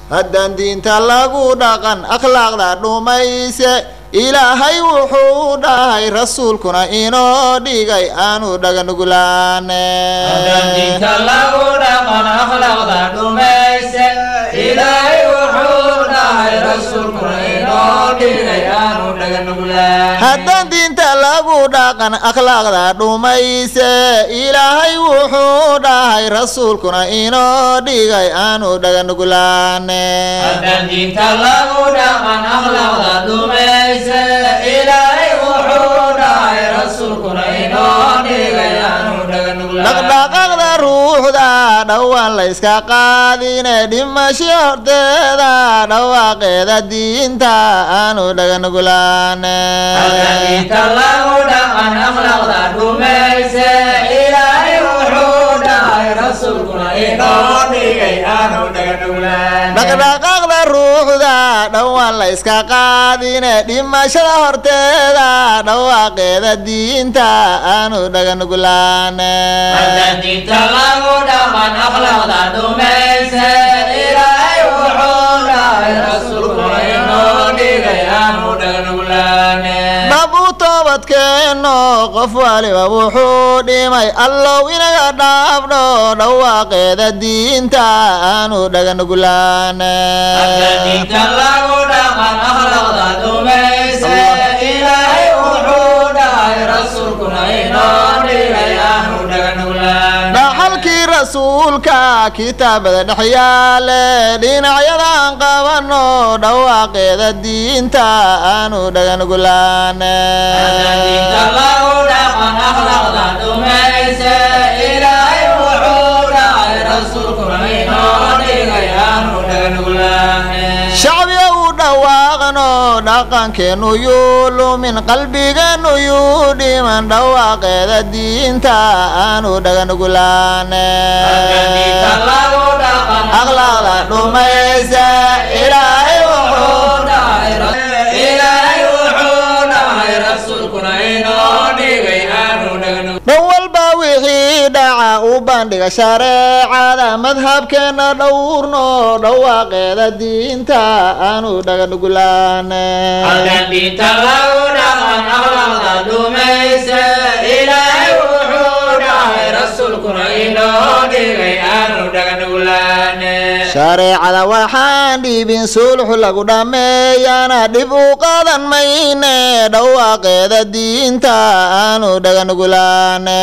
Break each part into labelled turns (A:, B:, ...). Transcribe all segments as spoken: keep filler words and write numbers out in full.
A: haddaan diinta lagu dhaqan akhlaaqda dhumayse ilaahay wuxuu dhahay rasuulkuna inoo dhigay aanu dhaga nuglaane
B: haddaan diinta lagu dhaqan akhlaaqda dhumayse ilaahay wuxuu dhahay rasuulkuna inoo dhigay aanu dhaga nuglaane
A: haddaan diinta lagu dhaqan akhlaaqda dhumayse ilaahay wuxuu dhahay rasuulkuna inoo dhigay aanu dhaga nuglaane
B: haddaan diinta lagu dhaqan akhlaaqda dhumayse ilaahay wuxuu dhahay rasuulkuna inoo dhigay aanu dhaga nuglaane
A: dhaqdhaqaaqda ruuxda dhawaan la iska qaadine dhimasho horteeda dhawaaqeeda diinta aanu dhaga nuglaane
B: haddaan diinta lagu dhaqan akhlaaqda dhumayse ilaahay wuxuu dhahay rasuulkuna inoo dhigay aanu dhaga nuglaane
A: dhaqdhaqaaqda ruuxda dhawaan la iska qaadine dhimashada horteeda dhawaaqeeda diinta aanu dhaga nuglaane
B: haddaan diinta lagu dhaqan akhlaaqda dhumayse ilaahay wuxuu dhahay rasuulkuna inoo dhigay aanu dhaga nuglaane
A: dhab u toobadkeenno qof waliba wuxuu dhimay allow inaga dhaafdho dhawaaqeeda diinta aanu dhaga nuglaane
B: haddaan diinta lagu dhaqan akhlaaqda dhumayse ilaahay wuxuu dhahay rasuulkuna inoo dhigay aanu dhaga nuglaane
A: dhaxalkii rasuulka kitaabada dhex yaale dhinacyadaan qabanno dhawaaqeeda diinta aanu dhaga nuglaane
B: haddaan diinta lagu dhaqan akhlaaqda dhumayse ilaahay wuxuu dhahay rasuulkuna inoo dhigay aanu dhaga nuglaane
A: shacbiga u dhawaaqno dhaqankeenu yuu lumin qalbigeenu yuu dhiman dhawaaqeeda diinta aanu dhaga nuglaane
B: haddaan diinta lagu dhaqan
A: akhlaaqda dhumayse ilaahay wuxuu
B: dhahay ilaahay wuxuu dhahay rasuulkuna inoo dhigay aanu dhaga nuglaane
A: dhan walba wixii dhaca u bandhiga shareecada madhabkeena dhowrno dhawaaqeeda diinta aanu dhaga nuglaane
B: haddaan diinta lagu dhaqan akhlaaqda dhumayse ilaahay wuxuu dhahay rasuulkuna inoo dhigay aanu dhaga nuglaane
A: shareecada waxaan dhiibin sulxu lagu dhameeyana dhib u qadan mayne dhawaaqeeda diinta aanu dhaga nuglaane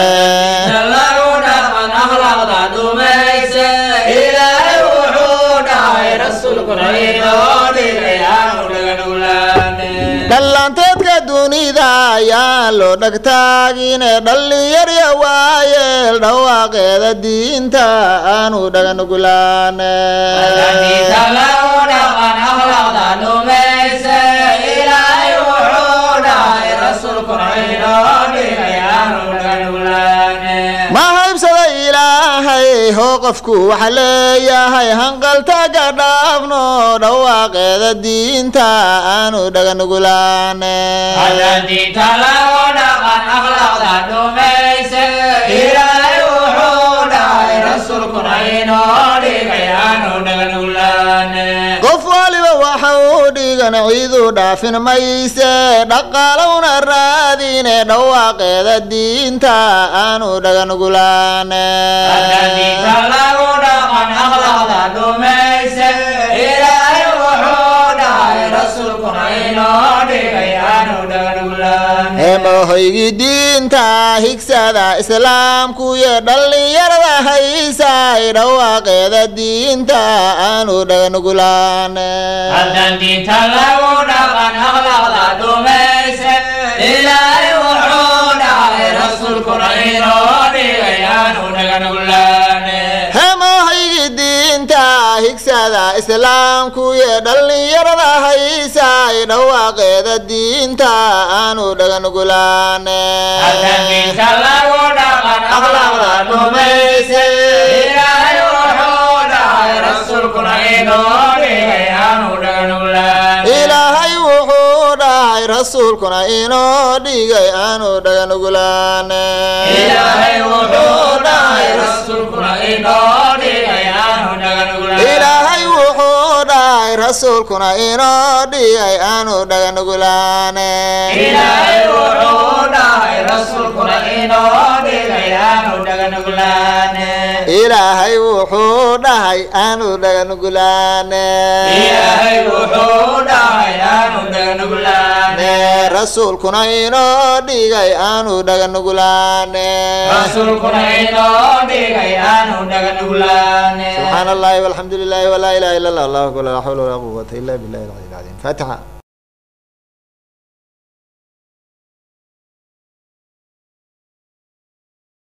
B: lagu dhaqan akhlaaqda dhumayse ilaahay wuxuu dhahay rasuulkuna inoo dhigay aanu dhaga nuglaane
A: dhallaanteedka dunida ayaan loo dhagtaagine dhallinyarya waayeel dhawaaqeeda diinta aanu dhaga nuglaane
B: haddaan diinta lagu dhaqan akhlaaqda dhumayse ilaahay wuxuu dhahay rasuulkuna inoo dhigay aanu dhaga nuglaane
A: ma haybsada ilaahay hoo qofku waxa leeyahay hanqaltaga dhaafno dhawaaqeeda diinta aanu dhaga nuglaane
B: haddaan diinta lagu dhaqan akhlaaqda dhumayse ilaahay wuxuu dhahay rasuulkuna inoo dhigay aanu dhaga nuglaane
A: qof waliba waxa uu dhigan ciidu dhaafin mayse dhaqaalowna raadine dhawaaqeeda diinta aanu dhaga nuglaane
B: haddaan diinta lagu dhaqan akhlaaqda dhumayse ilaahay wuxuu dhahay rasuulkuna inoo dhigay aanu dhaga nuglaane
A: heemahoygii diinta higsada islaamku iyo dhallinyarada haysay dhawaaqeeda diinta aanu dhaga nuglaane
B: haddaan diinta lagu dhaqan akhlaaqda dhumayse ilaahay wuxuu dhahay rasuulkuna inoo dhigay aanu dhaga nuglaane
A: heemahoygii diinta higsada islaamku iyo dhallinyarada haysay dhawaaqeeda diinta aanu dhaga nuglaane
B: haddaan diinta lagu dhaqan akhlaaqda dhumayse ilaahay wuxuu dhahay rasuulkuna inoo dhigay aanu dhaga nuglaane
A: ilaahay wuxuu dhahay rasuulkuna inoo dhigay aanu dhaga nuglaane
B: ilaahay wuxuu dhahay rasuulkuna inoo dhigay aanu dhaga nuglaane
A: ilaahay wuxuu rasuulkuna inoo dhigay aanu dhaganugulaane
B: ilaahay wuxuu dhahay rasuulkuna inoo dhigay aanu dhaganugulaane
A: ilaahay wuxuu dhahay aanu dhaganugulaane
B: ilaahay wuxuu dhahay aanu dhaganugulaane
A: rasuulkuna inoo dhigay aanu dhaganugulaane
B: rasuulkuna inoo dhigay aanu dhaganugulaane
A: subxaana allahi walxamdu lilahi walaa ilaha illa allah allahu akbar laa xawla walaa quwata illa billahi alcali alcadiim faatixa